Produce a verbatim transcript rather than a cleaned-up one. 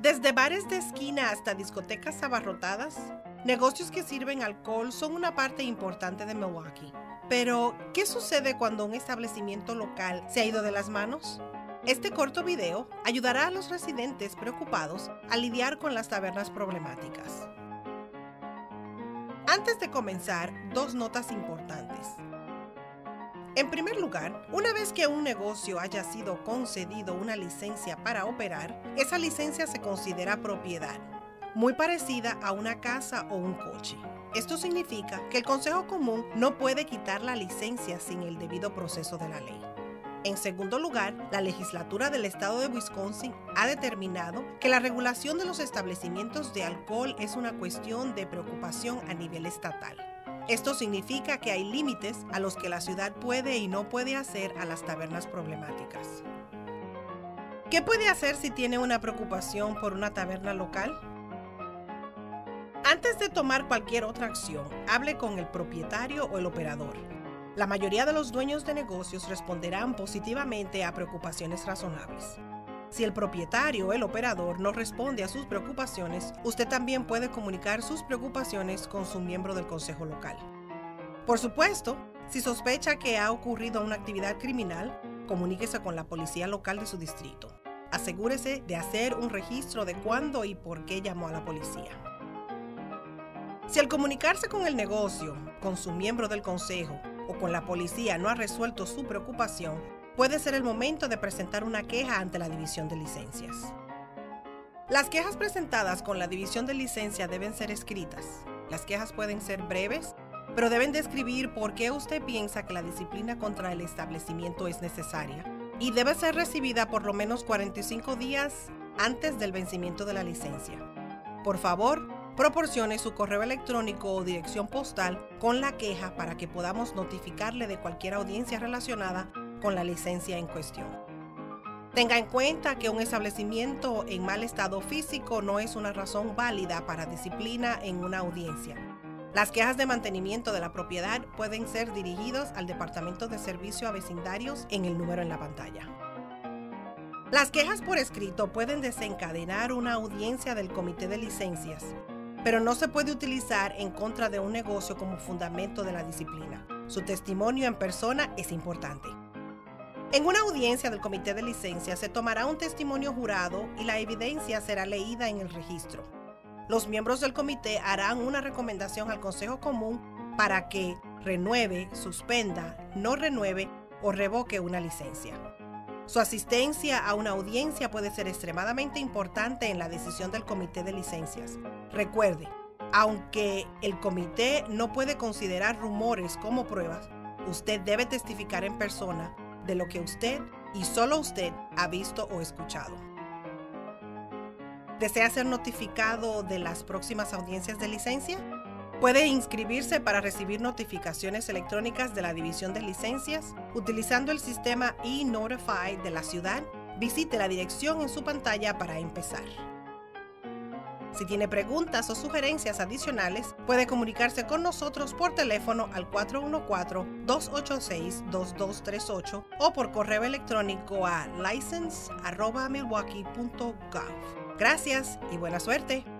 Desde bares de esquina hasta discotecas abarrotadas, negocios que sirven alcohol son una parte importante de Milwaukee. Pero, ¿qué sucede cuando un establecimiento local se ha ido de las manos? Este corto video ayudará a los residentes preocupados a lidiar con las tabernas problemáticas. Antes de comenzar, dos notas importantes. En primer lugar, una vez que un negocio haya sido concedido una licencia para operar, esa licencia se considera propiedad, muy parecida a una casa o un coche. Esto significa que el Consejo Común no puede quitar la licencia sin el debido proceso de la ley. En segundo lugar, la legislatura del estado de Wisconsin ha determinado que la regulación de los establecimientos de alcohol es una cuestión de preocupación a nivel estatal. Esto significa que hay límites a los que la ciudad puede y no puede hacer a las tabernas problemáticas. ¿Qué puede hacer si tiene una preocupación por una taberna local? Antes de tomar cualquier otra acción, hable con el propietario o el operador. La mayoría de los dueños de negocios responderán positivamente a preocupaciones razonables. Si el propietario o el operador no responde a sus preocupaciones, usted también puede comunicar sus preocupaciones con su miembro del consejo local. Por supuesto, si sospecha que ha ocurrido una actividad criminal, comuníquese con la policía local de su distrito. Asegúrese de hacer un registro de cuándo y por qué llamó a la policía. Si al comunicarse con el negocio, con su miembro del consejo o con la policía no ha resuelto su preocupación, puede ser el momento de presentar una queja ante la División de Licencias. Las quejas presentadas con la División de Licencia deben ser escritas. Las quejas pueden ser breves, pero deben describir por qué usted piensa que la disciplina contra el establecimiento es necesaria y debe ser recibida por lo menos cuarenta y cinco días antes del vencimiento de la licencia. Por favor, proporcione su correo electrónico o dirección postal con la queja para que podamos notificarle de cualquier audiencia relacionada con la licencia en cuestión. Tenga en cuenta que un establecimiento en mal estado físico no es una razón válida para disciplina en una audiencia. Las quejas de mantenimiento de la propiedad pueden ser dirigidas al Departamento de Servicio a Vecindarios en el número en la pantalla. Las quejas por escrito pueden desencadenar una audiencia del Comité de Licencias, pero no se puede utilizar en contra de un negocio como fundamento de la disciplina. Su testimonio en persona es importante. En una audiencia del Comité de Licencia se tomará un testimonio jurado y la evidencia será leída en el registro. Los miembros del comité harán una recomendación al Consejo Común para que renueve, suspenda, no renueve o revoque una licencia. Su asistencia a una audiencia puede ser extremadamente importante en la decisión del Comité de Licencias. Recuerde, aunque el comité no puede considerar rumores como pruebas, usted debe testificar en persona de lo que usted y solo usted ha visto o escuchado. ¿Desea ser notificado de las próximas audiencias de licencia? Puede inscribirse para recibir notificaciones electrónicas de la División de Licencias utilizando el sistema e-Notify de la ciudad. Visite la dirección en su pantalla para empezar. Si tiene preguntas o sugerencias adicionales, puede comunicarse con nosotros por teléfono al cuatro uno cuatro, dos ocho seis, dos dos tres ocho o por correo electrónico a license arroba milwaukee punto gov. Gracias y buena suerte.